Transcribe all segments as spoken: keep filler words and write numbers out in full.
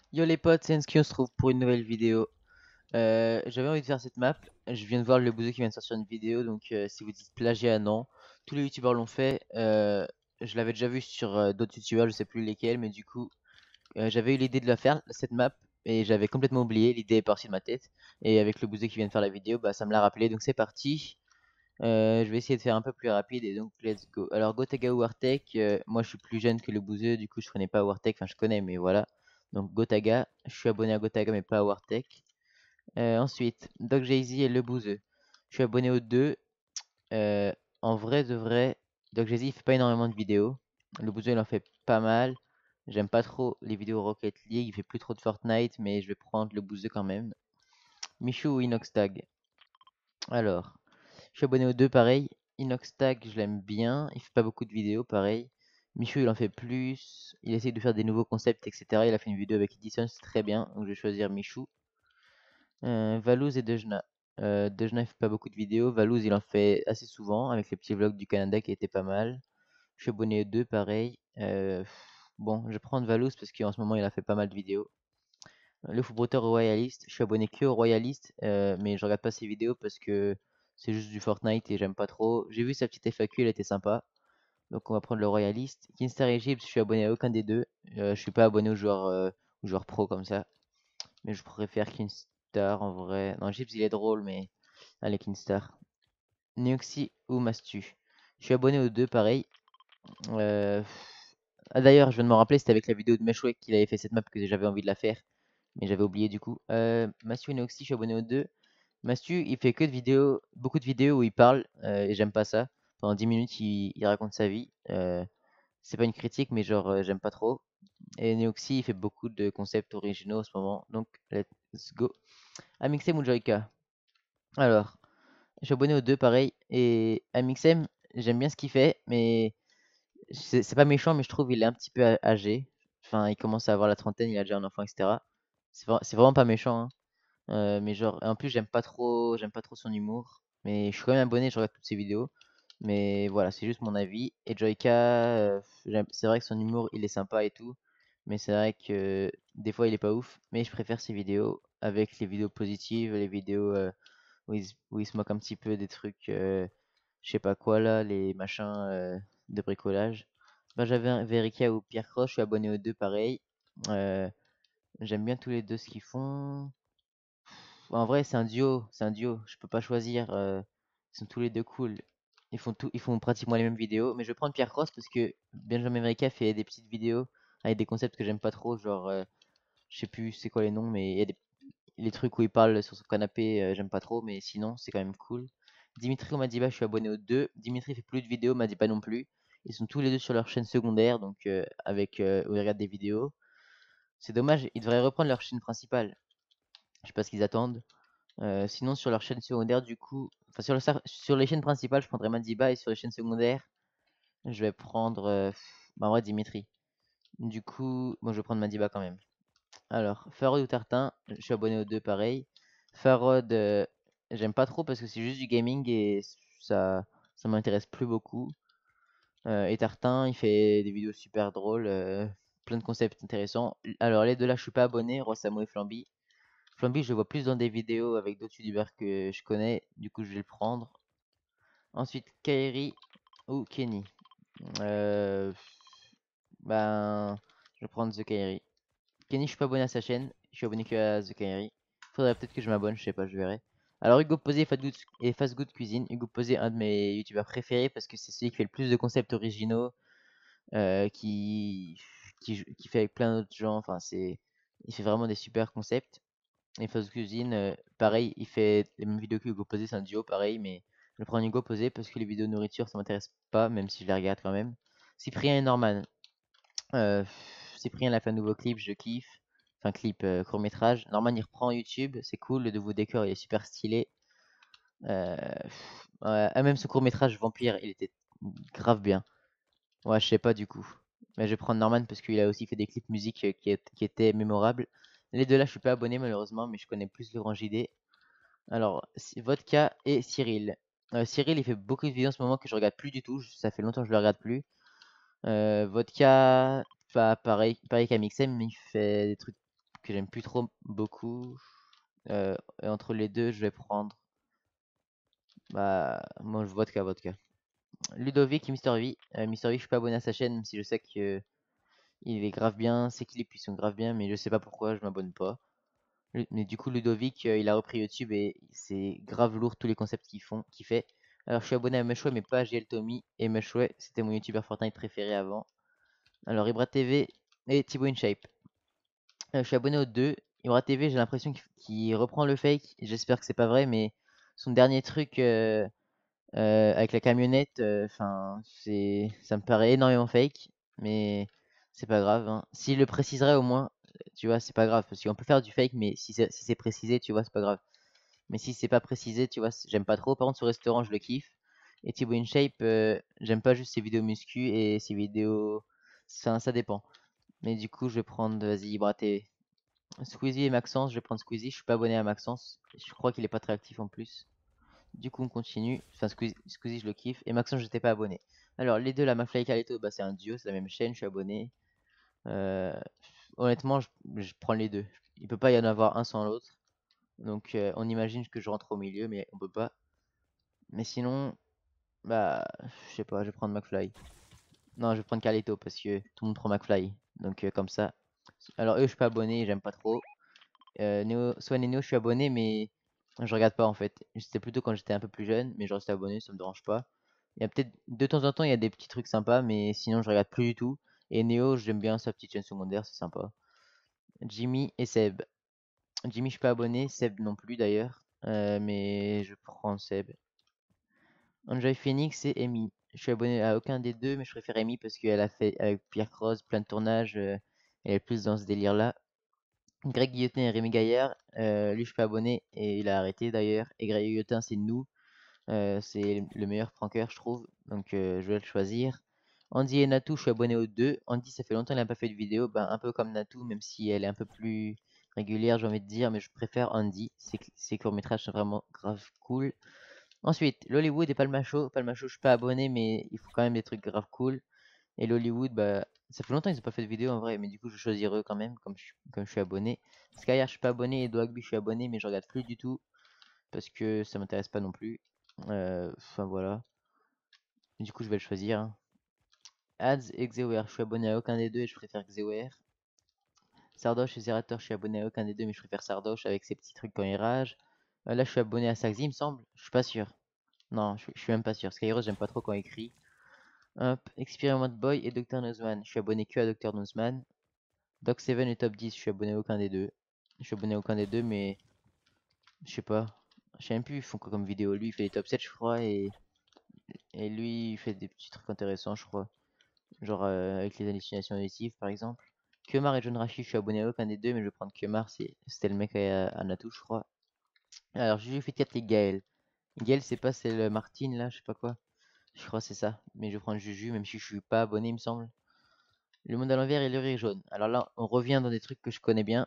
Yo les potes, c'est Enski, on se trouve pour une nouvelle vidéo. Euh, j'avais envie de faire cette map. Je viens de voir le bouseux qui vient de sortir une vidéo, donc euh, si vous dites plagiat, non. Tous les youtubeurs l'ont fait. Euh, je l'avais déjà vu sur euh, d'autres youtubeurs, je sais plus lesquels, mais du coup, euh, j'avais eu l'idée de la faire, cette map, et j'avais complètement oublié. L'idée est partie de ma tête. Et avec le bouseux qui vient de faire la vidéo, bah, ça me l'a rappelé, donc c'est parti. Euh, je vais essayer de faire un peu plus rapide et donc let's go. Alors Gotaga ou Wartek, euh, moi je suis plus jeune que le bouseux, du coup je connais pas Wartek, enfin je connais mais voilà. Donc Gotaga, je suis abonné à Gotaga mais pas à Wartek. Euh, ensuite, Doc Jay-Z et le bouseux. Je suis abonné aux deux. Euh, en vrai de vrai, Doc Jay-Z il fait pas énormément de vidéos. Le bouseux il en fait pas mal. J'aime pas trop les vidéos Rocket League, il fait plus trop de Fortnite mais je vais prendre le bouseux quand même. Michou ou Inoxtag. Alors, je suis abonné aux deux pareil. Inoxtag, je l'aime bien. Il fait pas beaucoup de vidéos, pareil. Michou, il en fait plus. Il essaye de faire des nouveaux concepts, et cetera. Il a fait une vidéo avec Edison, c'est très bien. Donc je vais choisir Michou. Euh, Valouz et Dejna. Euh, Dejna, il fait pas beaucoup de vidéos. Valouz, il en fait assez souvent avec les petits vlogs du Canada qui étaient pas mal. Je suis abonné aux deux, pareil. Euh, bon, je vais prendre Valouz parce qu'en ce moment, il a fait pas mal de vidéos. Le footballeur royaliste, je suis abonné que au royaliste, euh, mais je regarde pas ses vidéos parce que c'est juste du Fortnite et j'aime pas trop. J'ai vu sa petite F A Q, elle était sympa. Donc on va prendre le royaliste. Kinstar et Gibbs, je suis abonné à aucun des deux. Euh, je suis pas abonné aux joueurs, euh, aux joueurs pro comme ça. Mais je préfère Kinstar en vrai. Non, Gibbs il est drôle, mais allez, Kinstar. Neoxy ou Mastu. Je suis abonné aux deux, pareil. Euh, Ah, d'ailleurs, je viens de me rappeler, c'était avec la vidéo de Meshwek qu'il avait fait cette map que j'avais envie de la faire. Mais j'avais oublié du coup. Euh, Mastu et Neoxy, je suis abonné aux deux. Mastu, il fait que de vidéos, beaucoup de vidéos où il parle, euh, et j'aime pas ça. Pendant dix minutes, il, il raconte sa vie. Euh, c'est pas une critique, mais genre, euh, j'aime pas trop. Et Neoxy, il fait beaucoup de concepts originaux en ce moment. Donc, let's go. Amixem ou Joyka? Alors, je suis abonné aux deux, pareil. Et Amixem, j'aime bien ce qu'il fait, mais c'est c'est pas méchant, mais je trouve il est un petit peu a- âgé. Enfin, il commence à avoir la trentaine, il a déjà un enfant, et cetera. C'est vra- c'est vraiment pas méchant, hein. Euh, mais genre, en plus, j'aime pas trop, j'aime pas trop son humour. Mais je suis quand même abonné, je regarde toutes ses vidéos. Mais voilà, c'est juste mon avis. Et Joyka, euh, j'aime- c'est vrai que son humour, il est sympa et tout. Mais c'est vrai que des fois, il est pas ouf. Mais je préfère ses vidéos avec les vidéos positives, les vidéos euh, où, il, se où il se moque un petit peu des trucs, euh, je sais pas quoi là, les machins euh, de bricolage. Benjamin Verica ou Pierre Cross, je suis abonné aux deux pareil. Euh, J'aime bien tous les deux ce qu'ils font. En vrai, c'est un duo, c'est un duo. Je peux pas choisir. Euh, ils sont tous les deux cool. Ils font tout, ils font pratiquement les mêmes vidéos. Mais je vais prendre Pierre Cross parce que Benjamin America fait des petites vidéos avec des concepts que j'aime pas trop. Genre, euh, je sais plus c'est quoi les noms, mais il y a des les trucs où il parle sur son canapé, euh, j'aime pas trop. Mais sinon, c'est quand même cool. Dimitri ou Madiba, je suis abonné aux deux. Dimitri fait plus de vidéos, Madiba non plus. Ils sont tous les deux sur leur chaîne secondaire, donc euh, avec euh, où ils regardent des vidéos. C'est dommage, ils devraient reprendre leur chaîne principale. Je sais pas ce qu'ils attendent. Euh, sinon, sur leur chaîne secondaire, du coup, enfin sur, le sar- sur les chaînes principales, je prendrais Madiba et sur les chaînes secondaires, je vais prendre, euh, bah, en vrai, Dimitri. Du coup, moi, je vais prendre Madiba quand même. Alors, Farod ou Tartin, je suis abonné aux deux pareil. Farod, euh, j'aime pas trop parce que c'est juste du gaming et ça, ça m'intéresse plus beaucoup. Euh, et Tartin, il fait des vidéos super drôles, euh, plein de concepts intéressants. Alors, les deux là, je suis pas abonné, Rossamo et Flamby. Flamby, je le vois plus dans des vidéos avec d'autres youtubeurs que je connais, du coup je vais le prendre. Ensuite, Kairi ou Kenny. Euh, ben, je vais prendre The Kairi. Kenny, je suis pas abonné à sa chaîne, je suis abonné que à The Kairi. Faudrait peut-être que je m'abonne, je sais pas, je verrai. Alors Hugo Posé et Fast Good, et Fast Good Cuisine. Hugo Posé, un de mes youtubeurs préférés parce que c'est celui qui fait le plus de concepts originaux, euh, qui, qui, qui fait avec plein d'autres gens. Enfin, c'est, il fait vraiment des super concepts. Et Fast Cuisine, euh, pareil, il fait les mêmes vidéos que Hugo Posé, c'est un duo pareil, mais je prends Hugo Posé parce que les vidéos de nourriture ça m'intéresse pas, même si je les regarde quand même. Cyprien et Norman. Euh, Cyprien il a fait un nouveau clip, je kiffe. Enfin, clip, euh, court métrage. Norman il reprend YouTube, c'est cool, le nouveau décor il est super stylé. Euh, ouais, ah, même ce court métrage Vampire, il était grave bien. Ouais, je sais pas du coup. Mais je vais prendre Norman parce qu'il a aussi fait des clips musique euh, qui, est- qui étaient mémorables. Les deux là, je suis pas abonné malheureusement, mais je connais plus le grand J D. Alors, Si- Vodka et Cyril. Euh, Cyril, il fait beaucoup de vidéos en ce moment que je regarde plus du tout. je- Ça fait longtemps que je le regarde plus. Euh, Vodka, pas pareil, pareil qu'Amixem, mais il fait des trucs que j'aime plus trop beaucoup. Euh, et entre les deux, je vais prendre. Bah, moi, je vodka, vodka. Ludovic et Mister V. Euh, Mister V, je suis pas abonné à sa chaîne, même si je sais que il est grave bien, ses clips ils sont grave bien, mais je sais pas pourquoi, je m'abonne pas. Lu- Mais du coup, Ludovic, euh, il a repris YouTube et c'est grave lourd tous les concepts qu'il font, qu'il fait. Alors, je suis abonné à Meshway, mais pas à G L Tommy. Et Meshway, c'était mon YouTuber Fortnite préféré avant. Alors, Ibra T V et Thibaut InShape. Euh, je suis abonné aux deux. Ibra T V, j'ai l'impression qu'il qu'il reprend le fake. J'espère que c'est pas vrai, mais son dernier truc euh, euh, avec la camionnette, enfin, c'est, ça me paraît énormément fake, mais c'est pas grave, hein. S'il le préciserait au moins, tu vois, c'est pas grave, parce qu'on peut faire du fake, mais si c'est si c'est précisé, tu vois, c'est pas grave. Mais si c'est pas précisé, tu vois, c'est- j'aime pas trop. Par contre, ce restaurant, je le kiffe. Et Thibaut InShape, euh, j'aime pas juste ses vidéos muscu et ses vidéos. Ça, ça dépend. Mais du coup, je vais prendre, vas-y, Ibra T V. Squeezie et Maxence, je vais prendre Squeezie. Je suis pas abonné à Maxence. Je crois qu'il est pas très actif en plus. Du coup, on continue. Enfin, Squeezie, Squeezie, je le kiffe. Et Maxence, j'étais pas abonné. Alors, les deux, la Mafla et Carlito, bah, c'est un duo, c'est la même chaîne, je suis abonné. Euh, honnêtement, je, je prends les deux. Il peut pas y en avoir un sans l'autre. Donc, euh, on imagine que je rentre au milieu, mais on peut pas. Mais sinon, bah, je sais pas, je vais prendre McFly. Non, je vais prendre Carlito parce que tout le monde prend McFly. Donc, euh, comme ça. Alors, eux, je suis pas abonné, j'aime pas trop. Euh, Neo, Swan et Neo, je suis abonné, mais je regarde pas en fait. C'était plutôt quand j'étais un peu plus jeune, mais je reste abonné, ça me dérange pas. Il y a peut-être de temps en temps, il y a des petits trucs sympas, mais sinon, je regarde plus du tout. Et Neo, j'aime bien sa petite chaîne secondaire, c'est sympa. Jimmy et Seb. Jimmy, je suis pas abonné, Seb non plus d'ailleurs. Euh, mais je prends Seb. Enjoy Phoenix et Amy. Je suis abonné à aucun des deux, mais je préfère Amy parce qu'elle a fait avec Pierre Cross plein de tournages. euh, elle est plus dans ce délire-là. Greg Guillotin et Rémi Gaillard. euh, lui, je suis pas abonné et il a arrêté d'ailleurs. Et Greg Guillotin, c'est nous. Euh, c'est le meilleur pranker, je trouve. Donc, euh, je vais le choisir. Andy et Natou, je suis abonné aux deux. Andy, ça fait longtemps qu'elle n'a pas fait de vidéo. Ben, un peu comme Natou, même si elle est un peu plus régulière, j'ai envie de dire. Mais je préfère Andy. Ses, ses courts-métrages sont vraiment grave cool. Ensuite, l'Hollywood et Palmacho. Palmacho, je suis pas abonné, mais il faut quand même des trucs grave cool. Et l'Hollywood, bah, ça fait longtemps qu'ils n'ont pas fait de vidéo en vrai, mais du coup, je choisirai eux quand même, comme je, suis- comme je suis abonné. Skyar, je suis pas abonné, et Dogby, je suis abonné, mais je regarde plus du tout, parce que ça m'intéresse pas non plus. Euh, Enfin voilà. Du coup, je vais le choisir, hein. Ads et Xeoer, je suis abonné à aucun des deux et je préfère Xeoer. Sardoche et Zerator, je suis abonné à aucun des deux, mais je préfère Sardoche avec ses petits trucs quand il rage. Euh, là, je suis abonné à Saxy, il me semble. Je suis pas sûr. Non, je, je suis même pas sûr. Skyros, j'aime pas trop quand il crie. Hop, Experiment Boy et docteur Nozman. Je suis abonné que à docteur Nozman. Doc seven et Top dix, je suis abonné à aucun des deux. Je suis abonné à aucun des deux, mais je sais pas. Je sais même plus, ils font quoi comme vidéo. Lui, il fait les top sept, je crois, et, et lui, il fait des petits trucs intéressants, je crois. Genre euh, avec les hallucinations auditives, par exemple. Kemar et John Rashi, je suis abonné à aucun des deux, mais je vais prendre Kemar, c'est- c'était le mec à, à Natou, je crois. Alors, Juju Fit quatre et Gaël. Gaël, c'est pas, c'est le Martine, là, je sais pas quoi. Je crois que c'est ça. Mais je vais prendre Juju, même si je suis pas abonné, il me semble. Le monde à l'envers et le rire jaune. Alors là, on revient dans des trucs que je connais bien.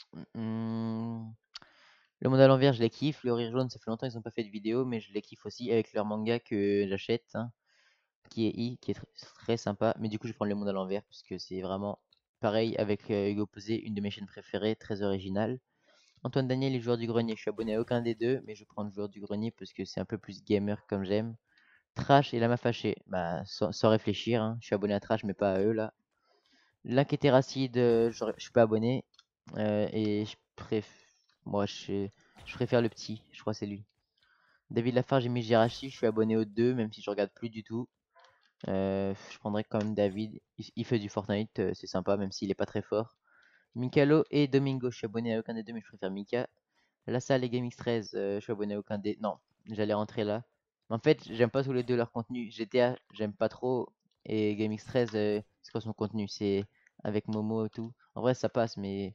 Hmm, Le monde à l'envers, je les kiffe. Le rire jaune, ça fait longtemps qu'ils n'ont pas fait de vidéo, mais je les kiffe aussi avec leur manga que j'achète, hein, qui est I, qui est tr- très sympa. Mais du coup, je vais prendre le monde à l'envers, puisque c'est vraiment pareil avec euh, Hugo Posé, une de mes chaînes préférées, très originale. Antoine Daniel et Joueur du Grenier, je suis abonné à aucun des deux, mais je vais prendre Joueur du Grenier parce que c'est un peu plus gamer comme j'aime. Trash et Lama Fâché, bah, sans, sans réfléchir, hein, je suis abonné à Trash, mais pas à eux là. L'inquiétéracide, euh, je je suis pas abonné. euh, et je préfère. Moi, je, je préfère le petit, je crois que c'est lui. David Lafarge et Miss Girachi, je suis abonné aux deux, même si je regarde plus du tout. Euh, je prendrais quand même David. Il, il fait du Fortnite, euh, c'est sympa, même s'il est pas très fort. Mikalo et Domingo, je suis abonné à aucun des deux, mais je préfère Mika. La salle et GameX treize, euh, je suis abonné à aucun des. Non, j'allais rentrer là. En fait, j'aime pas tous les deux leur contenu. G T A, j'aime pas trop. Et GameX treize, euh, c'est quoi son contenu? C'est avec Momo et tout. En vrai, ça passe, mais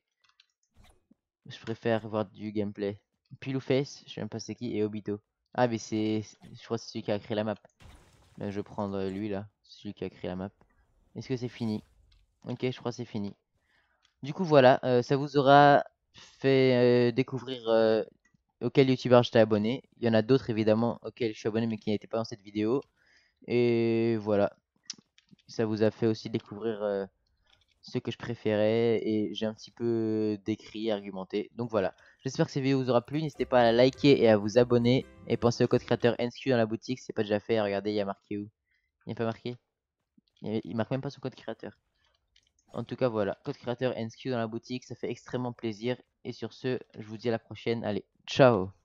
je préfère voir du gameplay. Pilouface, je sais même pas c'est qui, et Obito. Ah, mais c'est. Je crois que c'est celui qui a créé la map. Ben, je vais prendre euh, lui là, celui qui a créé la map. Est-ce que c'est fini? Ok, je crois que c'est fini. Du coup, voilà, euh, ça vous aura fait euh, découvrir euh, auquel youtubeur j'étais abonné. Il y en a d'autres évidemment auxquels je suis abonné mais qui n'étaient pas dans cette vidéo. Et voilà, ça vous a fait aussi découvrir euh, ceux que je préférais et j'ai un petit peu décrit, argumenté. Donc voilà, j'espère que cette vidéo vous aura plu. N'hésitez pas à la liker et à vous abonner. Et pensez au code créateur N S Q dans la boutique si c'est pas déjà fait. Regardez, il y a marqué où? Il n'y a pas marqué? il, il marque même pas son code créateur. En tout cas, voilà, code créateur N S Q dans la boutique, ça fait extrêmement plaisir. Et sur ce, je vous dis à la prochaine. Allez, ciao!